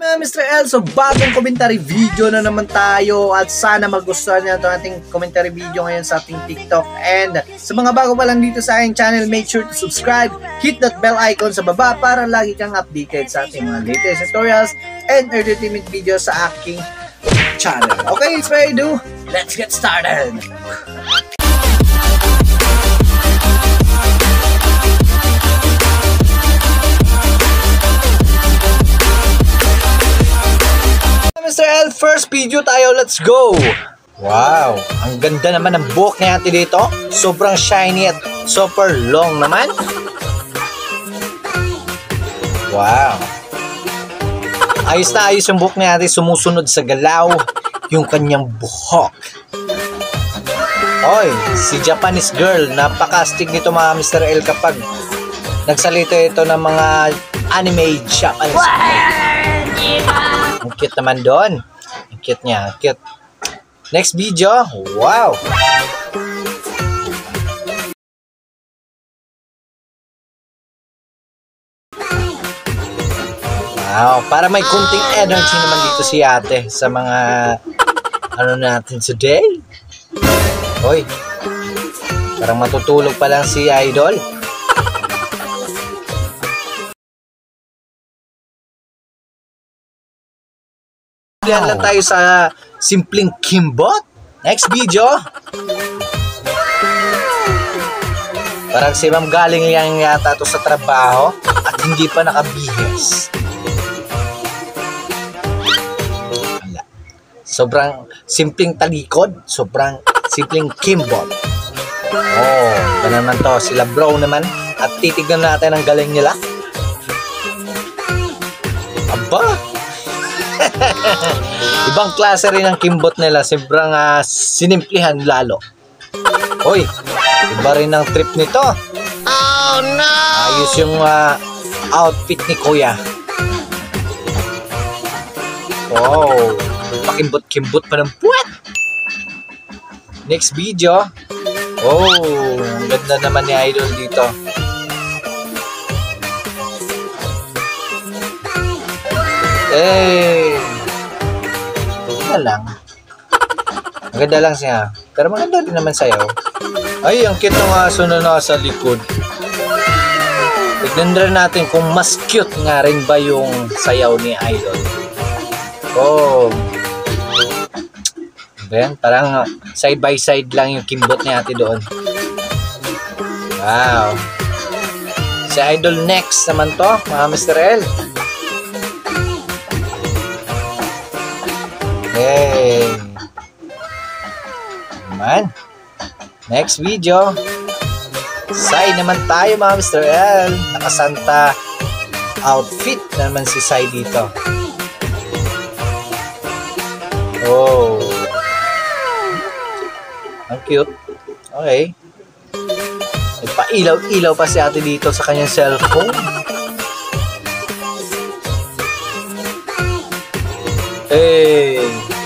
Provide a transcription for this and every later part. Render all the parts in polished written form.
mga Mr. L, so bagong commentary video na naman tayo at sana magustuhan niyo itong ating commentary video ngayon sa ating TikTok. And sa mga bago pa lang dito sa aking channel, make sure to subscribe, hit that bell icon sa baba para lagi kang updated sa ating mga latest tutorials and entertainment videos sa aking channel. Okay, it's ready to let's get started! Mr. L, first video tayo, let's go! Wow, ang ganda naman ng buhok ni ate dito. Sobrang shiny at super long naman. Wow. Ayos na ayos yung buhok ni ate, sumusunod sa galaw yung kanyang buhok. Oy, si Japanese girl, napaka-astig nito mga Mr. L kapag nagsalita ito ng mga anime Japanese girl. Ang cute naman doon. Ang cute niya. Cute. Next video. Wow. Wow. Para may kunting energy naman dito si ate sa mga ano natin today. Hoy. Parang matutulog pa lang si Idol. Yan lang tayo sa simpleng kimbot. Next video. Parang si ma'am galing lang yata to sa trabaho at hindi pa nakabihis. Wala. Sobrang simpleng talikod. Sobrang simpleng kimbot. Oh, ganun naman to. Sila bro naman. At titignan natin ang galing nila. Aba! Ibang klase rin ang kimbot nila. Sobrang sinimplihan lalo. Hoy, iba rin ang trip nito. Oh no! Ayos yung outfit ni kuya. Wow, pakimbot-kimbot pa ng puwet. Next video. Oh, ganda naman ni Idol dito. Eh, maganda lang. Maganda lang siya. Pero maganda din naman sa'yo. Ay, ang cute ng aso na nasa likod. Tignan rin natin kung mas cute nga rin ba yung sayaw ni Idol. Oh. Then, parang side by side lang yung kimbot ni ate doon. Wow. Si Idol next naman to, mga Mr. L. Hey. Naman. Next video. Sai naman tayo mga Mr. L. Nakasanta outfit naman si Sai dito. Oh. Ang cute. Okay. Nagpa-ilaw-ilaw pa si ate dito sa kanyang cellphone. Hey.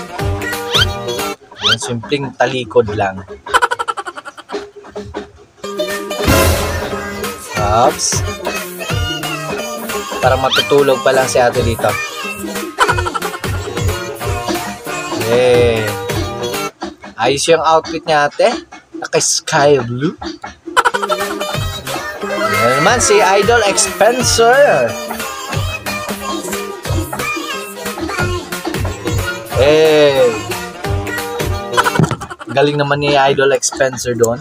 Yung simpleng talikod lang. Oops. Parang matutulog pa lang si ate dito. Hey. Ayos yung outfit niya ate. Naka-sky blue. Yan naman si Idol Expenser. Hey. Galing naman ni Idol Expenser doon.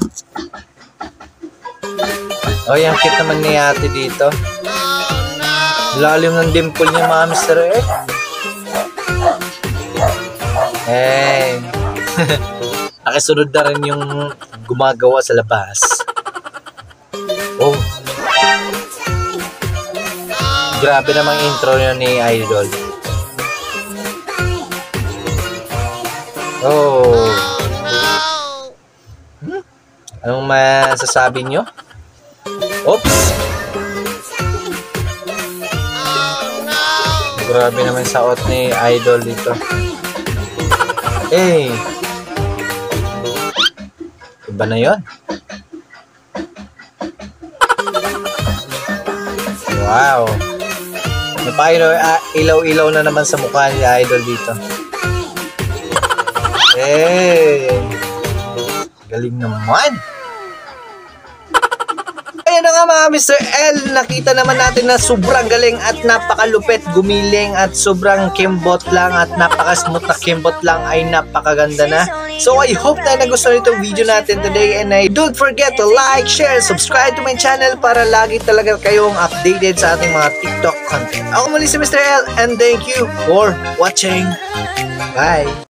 Oh, yung cute naman ni ate dito. Lalim ng dimple niya mga Mr. E. Hey. Nakisunod na rin yung gumagawa sa labas. Oh. Grabe namang intro niya ni Idol. Oh. Anong masasabi nyo? Oops. Grabe naman sa out ni Idol dito. Eh. Iba na yun. Wow. Ilaw-ilaw na naman sa mukha ni Idol dito. Galing naman. Ayan na nga mga Mr. L, nakita naman natin na sobrang galing at napakalupit gumiling at sobrang kimbot lang at napaka-smooth na kimbot lang ay napakaganda na. So I hope na nagustuhan itong video natin today, and don't forget to like, share, subscribe to my channel para lagi talaga kayong updated sa ating mga TikTok content. Ako muli si Mr. L, and thank you for watching. Bye!